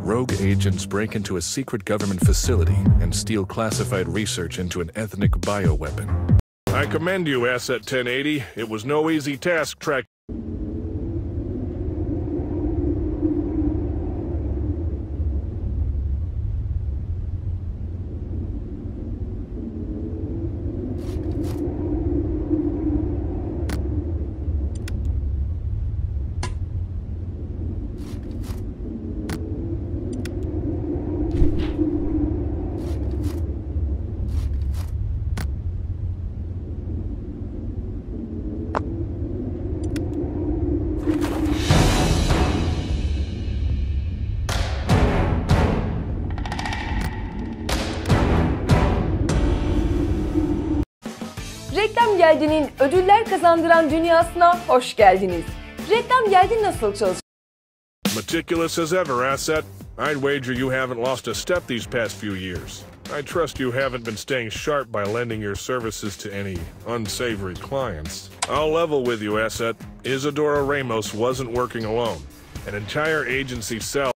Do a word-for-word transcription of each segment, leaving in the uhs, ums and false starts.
rogue agents break into a secret government facility and steal classified research into an ethnic bioweapon. I commend you, Asset ten eighty. It was no easy task tracking. Reklam Geldi'nin ödüller kazandıran dünyasına hoş geldiniz. Reklam Geldi nasıl çalışıyor? Meticulous as ever, Asset. I'd wager you haven't lost a step these past few years. I trust you haven't been staying sharp by lending your services to any unsavory clients. I'll level with you, Asset. Isadora Ramos wasn't working alone. An entire agency cell.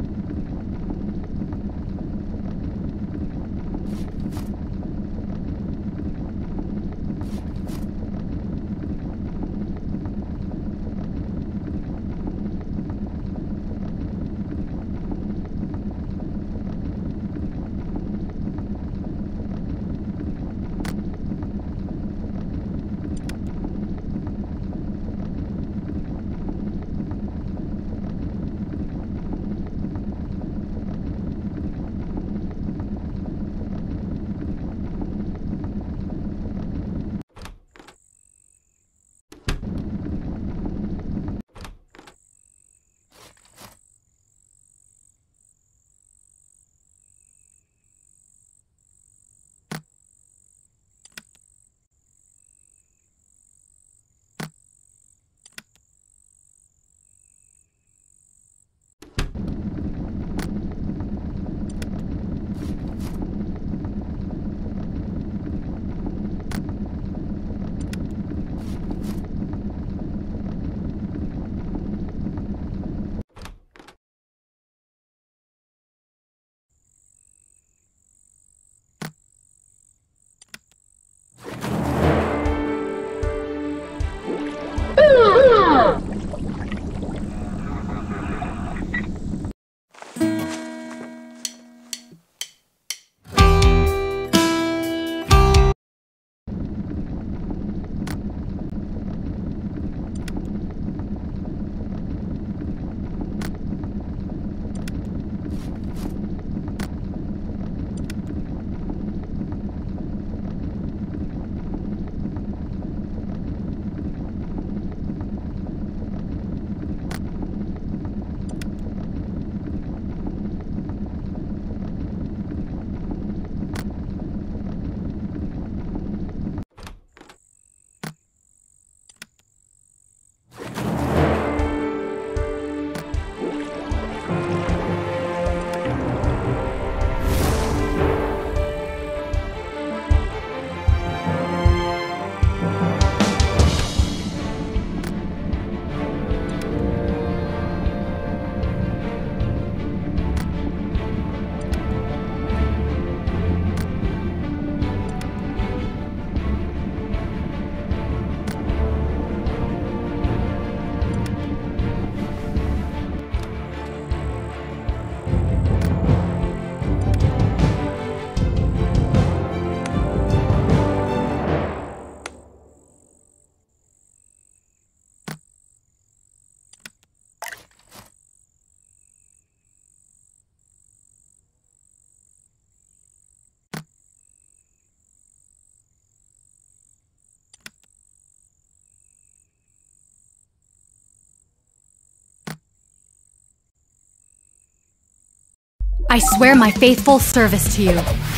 I swear my faithful service to you.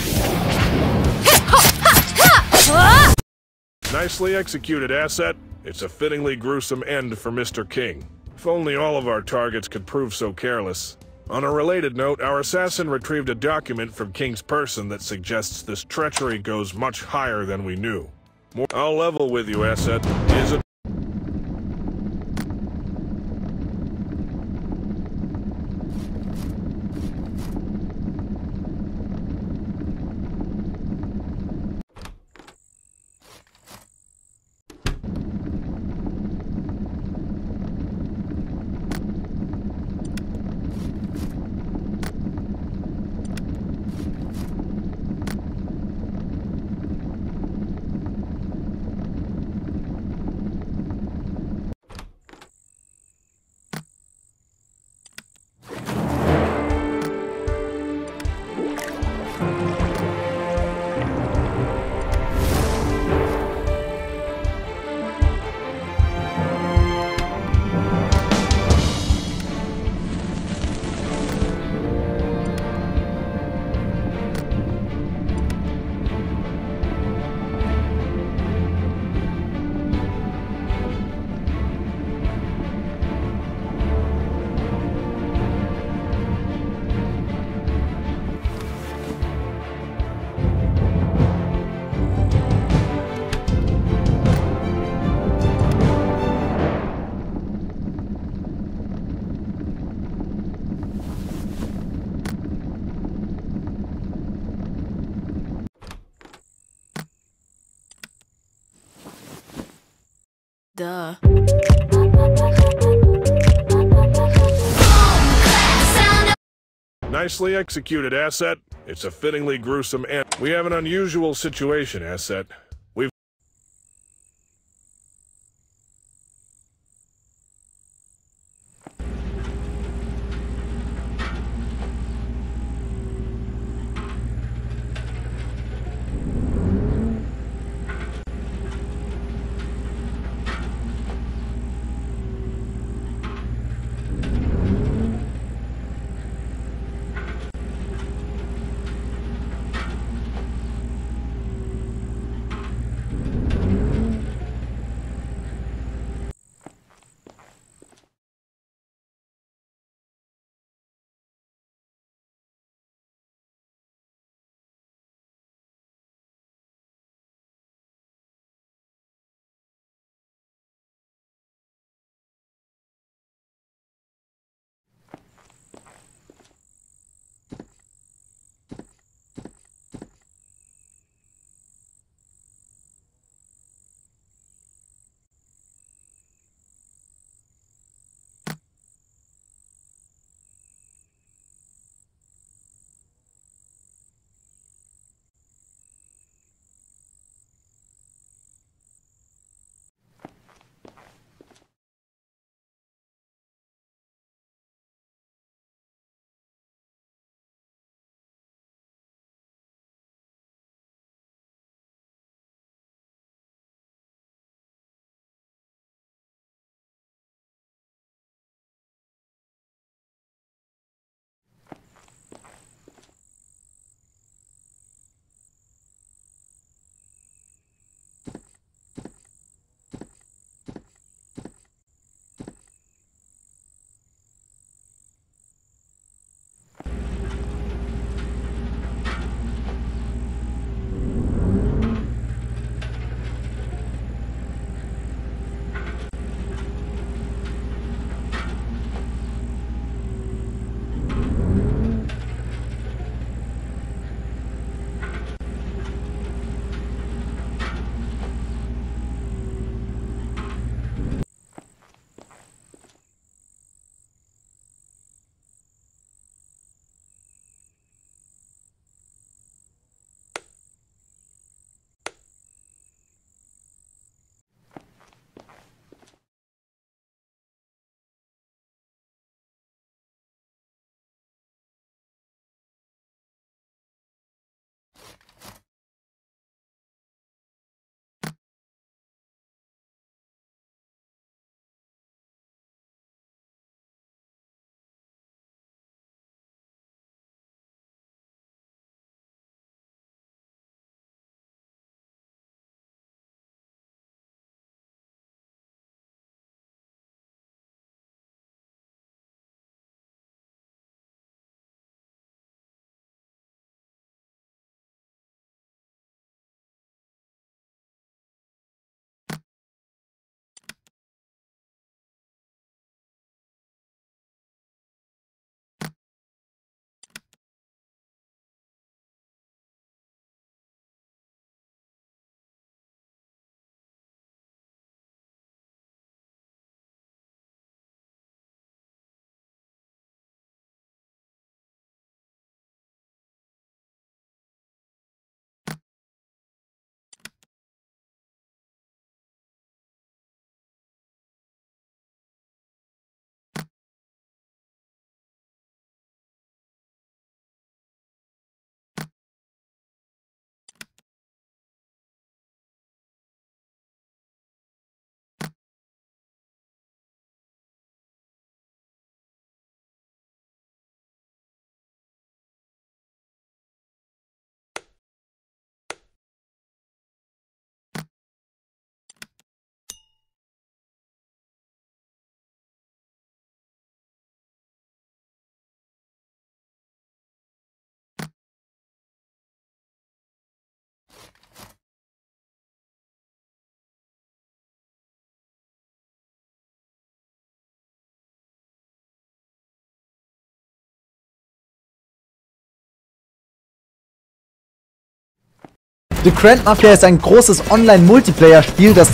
Nicely executed, Asset. It's a fittingly gruesome end for Mister King. If only all of our targets could prove so careless. On a related note, our assassin retrieved a document from King's person that suggests this treachery goes much higher than we knew. More I'll level with you, Asset. Is it Nicely executed, Asset. It's a fittingly gruesome end. We have an unusual situation, Asset. We've... The Grand Mafia ist ein großes Online-Multiplayer-Spiel, das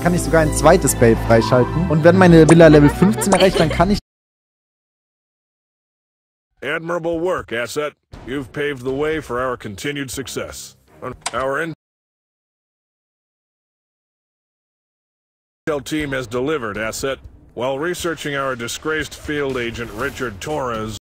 kann ich sogar ein zweites Babe freischalten. Und wenn meine Villa Level fünfzehn erreicht, dann kann ich... Admirable work, Asset. You've paved the way for our continued success. Our intel team has delivered, Asset. While researching our disgraced field agent Richard Torres